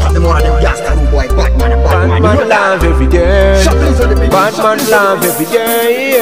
The more of them gangster boy, Batman and Batman. Batman love every day. Shablizy the big Batman love every day.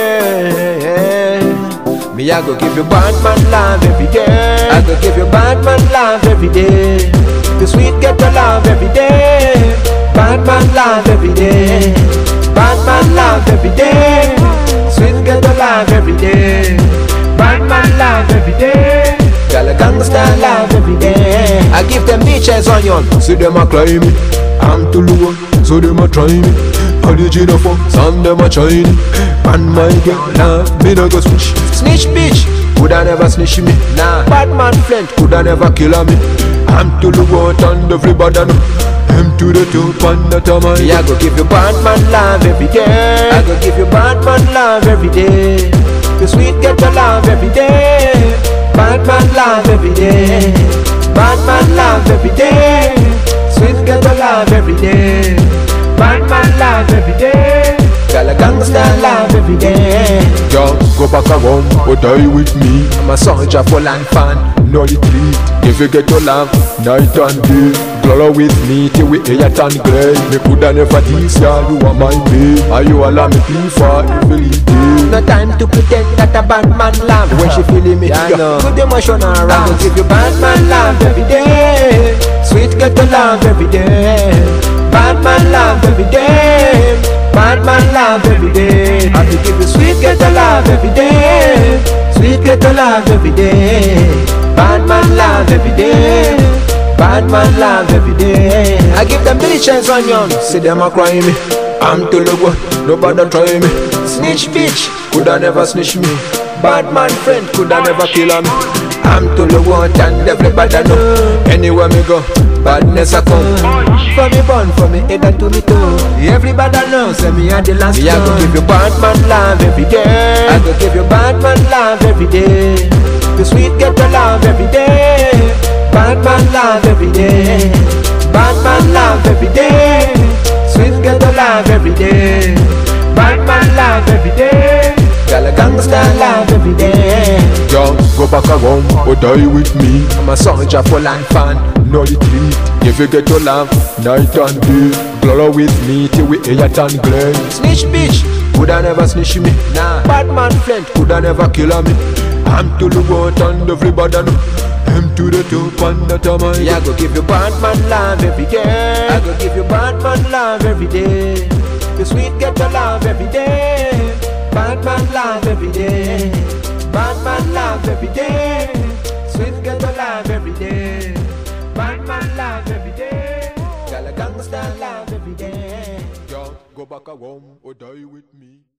Yeah. Me I go give you Batman love every day. I go give you Batman love every day. The sweet get the love every day. Batman love every day. Batman love every day. Sweet get the love every day. Batman love every day. King-GangSter love every day. I give them bitches onion, see them a climb me. I'm too low, so them a try me. Origin of some them a try me. And my girl love me no go switch. Snitch bitch, coulda never snitch me. Nah, Batman friend coulda never kill me. I'm too low and everybody know. I'm to the top and that a man. Me I go give you Batman love every day. I go give you Batman love every day. The sweet get the love every day. Batman love every day. Batman love every day. Sweet get the love every day. Batman love every day. King-GangSter love every day. Yo, go back around or die with me. I'm a soldier for land fan, no retreat. If you get your love, night and day. Glow with me till we air and grey. Me coulda never this ya, you are my babe. Are you allow me plea for every day? No time to pretend that a bad man love. When she feeling me, yeah, good emotion around. I go give you Batman love every day. Sweet get the love every day. Batman love every day. Batman love every day. I will give you sweet get the love every day. Sweet get the love every day. Batman love every day. Batman love every day. I give them delicious onion, see them a cry me. I'm too low, nobody try me. Snitch bitch, coulda never snitch me. Batman friend coulda never kill me. I'm too low and everybody know. Anywhere me go, badness a come. From me born, from me head to me toe. Everybody knows say me a the last one. I go give you Batman love every day. I go give you Batman love every day. The sweet get the love every day. Batman love every day. Batman love every day. Sweet get the love every day. Batman love every day. King-GangSter love every day. Yo, go back around or die with me. I'm a soldier for land fan, no retreat. If you get your love, night and day. Glow with me till we air and grey. Snitch bitch, coulda never snitch me. Nah, Batman friend coulda never kill me. I'm too low and everybody know. I'm to the top and that a man. Yeah, I go give you Batman love every day. I go give you Batman love every day. The sweet get the love every day. Batman love every day. Batman love every day. Sweet get the love every day. Batman love every day. King-GangSter love every day. Yo, go back around or die with me.